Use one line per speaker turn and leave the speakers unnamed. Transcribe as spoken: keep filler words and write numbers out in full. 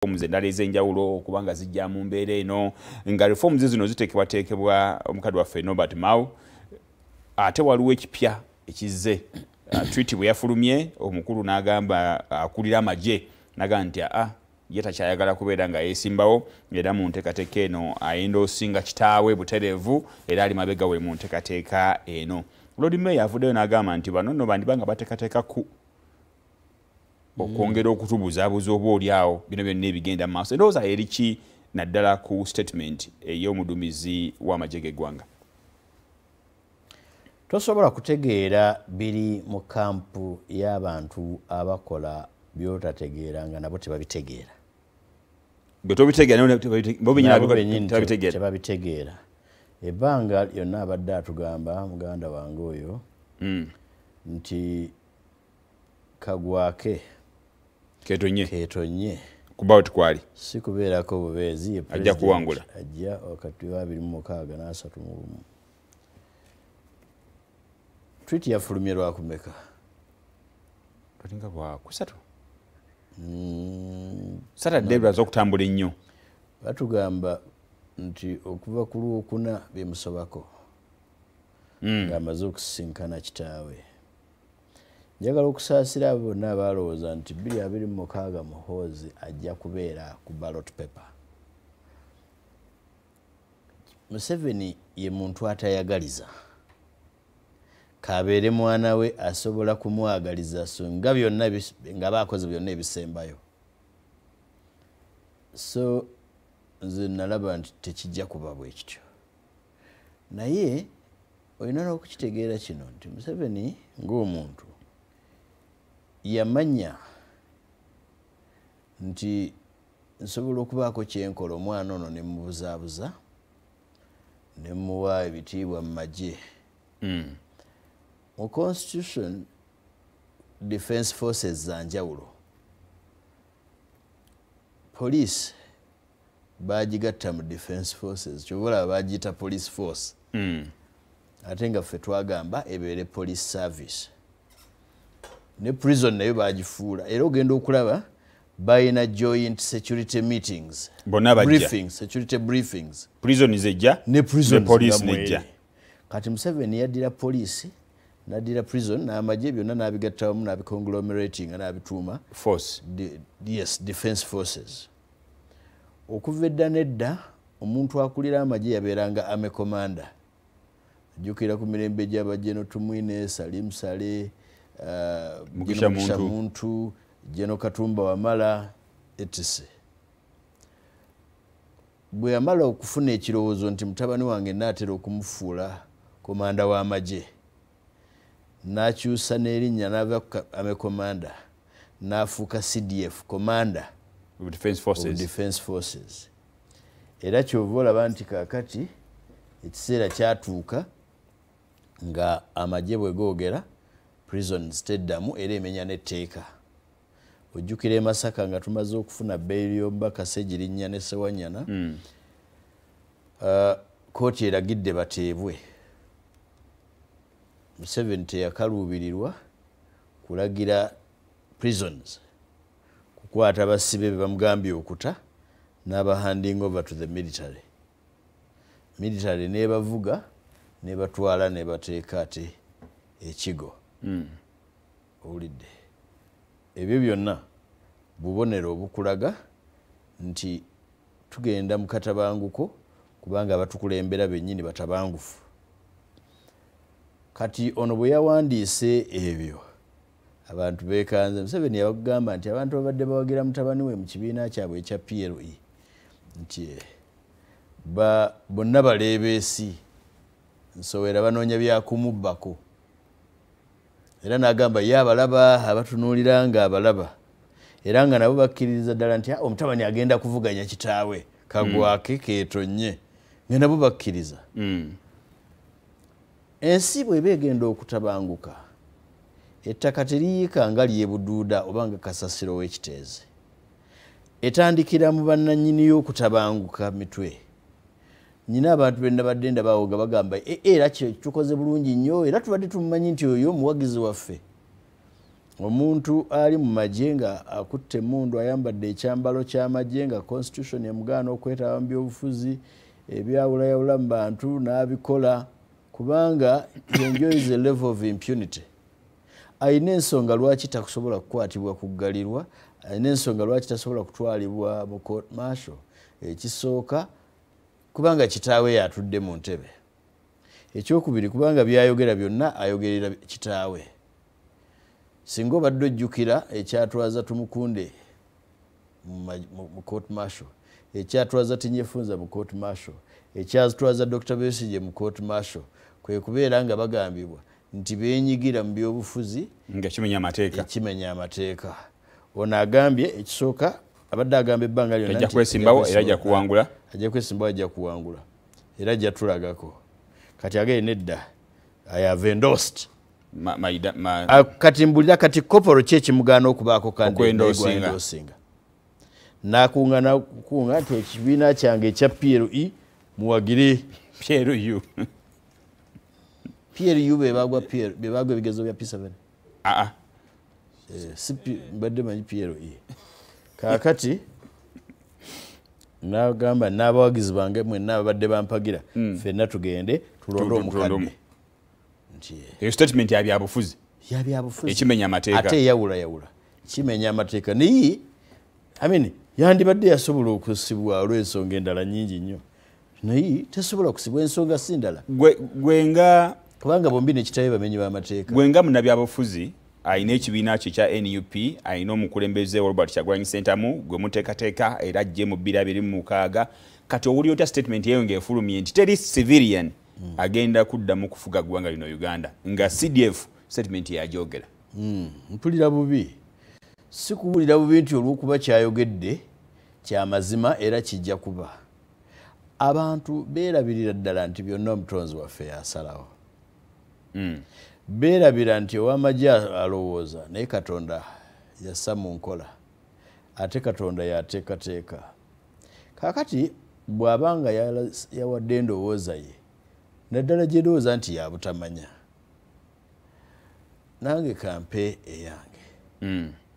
reforms endala ez'enjawulo kubanga zijja mu mbeera eno nga reforms zino ziteekebwateekebwa omukadde waffe Norbert Mao ate waliwo ekipya ekizze uh, treaty bwe yafulumye omukulu n'agamba akulira amagye n'agamba nti a ye takyayagala kubeera nga yeesimbawo era mu nteekateeka eno ayenda osinga kitaawe butereevu era ali mabega we mu nteekateeka eno. Lord Mayor avuddeyo n'agamba nti bano nno bandiba nga bateekateeka ku okwongera okutubuzaabuza oba oli awo bino byonna ebigenda mu maaso. Endowooza eri ki naddala ku statement ey'omuduumizi w'amagye g'eggwanga?
Tosobola kutegeera biri mu kampu y'abantu abakola by'otategeera nga nabo tebabitegeera.
Bwe tobitegeera
tebabitegeera. Ebbanga lyonna abadde atugamba muganda wange oyo
mm.
nti kagwake
ketonye
ketonye
kubawo tukwali
si kubeerako bubeezi ye
ajja kuwangula
ajja wakati wa abiri mu mukaaga n'asatu mu bumu. Treaty yafulumye lwakumeka
tolinga bwa kusatu
mm,
Saturday bwaza okutambula ennyo
batugamba nti okuva ku Lwokuna bemusobako
mm.
ng'amaze okusisinkana kitaawe. Njagala okusaasira abo bonna abalowooza nti bbiri abiri mu mukaaga Muhoozi ajja kubeera ku ballot paper. Museveni ye muntu atayagaliza. Kabeere mwana we asobola kumwagaliza so nga byonna nga baakoze byonna ebisembayo. So nze nalaba nti tekijja kuba bwe kityo. Naye olina n'okukitegeera kino nti Museveni ng'omuntu yamanya nti nsobola okubaako kyenkola omwana ono ne mubuzaabuza ne muwa ebitiibwa mu magye.
mm.
Mu constitution defense forces za njawulo. Police bagigatta mu defense forces kyobola bagiyita police force
mm.
ate nga ffe twagamba ebeere police service. Ne prison nayo bagifuula era ogenda okulaba bayina joint security meetings
bonna bajja
briefings security briefings
prison zejja
ne prison
police nejja.
Kati Museveni yaddira police naddira prison n'amagye byonna n'abigatta wamu n'abiconglomerating n'abituuma
force
de, yes defense forces. Okuva edda nedda omuntu akulira amagye yabeeranga ame commander. Ajjukira ku mirembe gy'abajeno Tumwine Salim Sale uh,
Mugisha Muntu.
Muntu Jeno Katumba Wamala et cetera. Bwe yamala okufuna ekirowoozo nti mutabani wange naatera okumufuula komanda w'amagye n'akyusa n'erinnya n'ava ame commander n'afuuka C D F commander
of defense forces,
of defense forces. Era kyova olaba nti kaakati ekiseera kyatuuka nga amagye bwe googera prisons teddamu era emenya n'etteeka. Ojjukira e Masaka nga tumaze okufuna bbeeyi y'omubaka Ssegirinnya ne Ssewanyana
mm.
uh, kooti eragidde bateebwe. Museveni teyakaluubirirwa kulagira prisons kukwata basibe be bamugambye okuta n'abahanding over to the military. Military nebavuga nebatwala nebateeka ate ekigo.
mm.
Owulidde ebyo byonna bubonero obukulaga nti tugenda mu katabanguko kubanga abatukulembera bennyini batabangufu. Kati ono bwe yawandiise ebyo abantu beekanze. Museveni yabagamba nti abantu babadde bawagira mutabani we mu kibiina kyabwe ekya P L E nti ba bonna baleebeesi nsowera banoonya byakumubbako. Era n'agamba ye abalaba abatunuulira nga abalaba era nga nabo bakkiririza ddala nti omutabani agenda kuvuganya kitaawe kagwake mm. keetonye nga nabo bakkiriza.
mm.
Ensi bw'eba egenda okutabanguka ettaka teriyiika nga lyebuduuda oba nga kasasiro w'ekiteeze. Etandikira mu bannannyini y'okutabanguka mitwe. Nyina abantu benna badde ndabaawoga bagamba era tukoze bulungi nnyo era tubadde tumumanyi nti oyo omuwagizi waffe. omuntu ali mu magye nga akutte mundu ayambadde ekyambalo ky'amagye nga constitution emugaana okwetaba mu byobufuzi ebyawulayawula mu bantu n'abikola kubanga he enjoys a level of impunity. Ayina ensonga lwaki takusobola kukwatibwa kuggalirwa, ayina ensonga lwaki tasobola kutwalibwa mu court martial. Ekisooka kubanga kitaawe yatudde mu ntebe. Ekyokubiri kubanga byayogera byonna ayogerera kitaawe. Singa obadde ojjukira ekyatwaza Tumukunde mu court martial, ekyatwaza Tinyefunza mu court martial, ekyatwaza Doctor Besigye mu court martial, kwe kubeera nga bagambibwa nti beenyigira mu byobufuzi
nga kimenya amateeka.
Kimenya amateeka. Ono agambye ekisooka abadde agamba ebbanga lyonna
ajja kwesimbawo era ajja kuwangula.
Ajja kwesimbawo ajja kuwangula. Era ajja tulagako. Kati agee nedda. I have endorsed.
Ma, ma, ma,
uh, kati mbulira kati koporo kye kimugaana okubaako kandi
okwendosinga.
Nakuŋŋaana kuŋŋa nti ekibiina kyange ekya P L E muwagire.
P L U.
P L U bebagwa P L bebagwa ebigezo bya P seven.
Ah ah.
Eh, si mbadde manyi P L E. Kaakati nagamba n'abawagizi bange mwenna abadde bampagira
mm.
ffenna tugende tulonde omukadde.
Eyo statement ya byabufuzi.
Ya byabufuzi.
Ekimenya amateeka.
Ate yawula yawula. Kimenya amateeka. Naye I mean yandibadde yasobola okusibwa olw'ensonga endala nnyingi nnyo. Naye tesobola kusibwa ensonga si ndala.
Gwe gwenga
kubanga bombi nekitabe bamenyi b'amateeka.
Gwenga munnabyabufuzi ayina ekibiina kye kya N U P, ayina omukulembeze Robert Kyagulanyi Ssentamu gwe muteekateeka era ajje mu bbiri abiri mu mukaaga. Kati owulira otya statement yeyo ng'efulumye nti teri civilian mm. agenda kuddamu kufuga ggwanga lino Uganda nga C D F statement yajogera.
Mm. Mpulira bubi. Si kuwulira bubi nti olw'okuba kyayogedde kya mazima era kijja kuba. Abantu beerabirira ddala nti byonna omutonzi waffe yasalawo.
Mm.
Beerabira nti ow'amagye alowooza naye Katonda yassa mu nkola ate Katonda yateekateeka. Kaakati bw'abanga yawadde endowooza ye naddala gye ndowooza nti yabutamanya nange kampe eyange.
Mm.